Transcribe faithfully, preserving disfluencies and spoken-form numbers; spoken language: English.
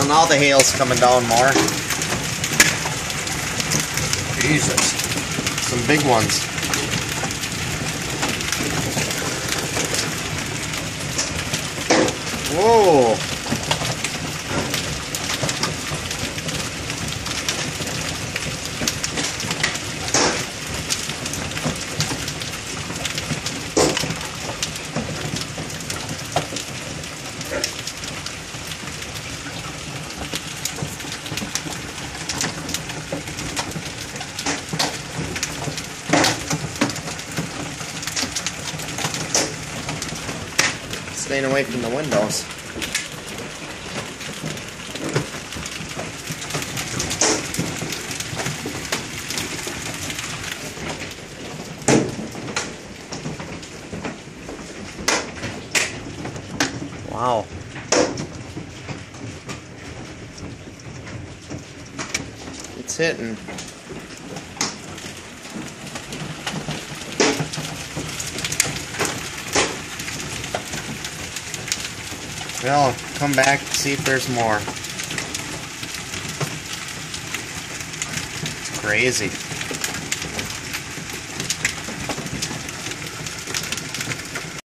now the hail's coming down more. Jesus. Some big ones. Whoa. Staying away from the windows. Wow. It's hitting. Well, come back, see if there's more. It's crazy.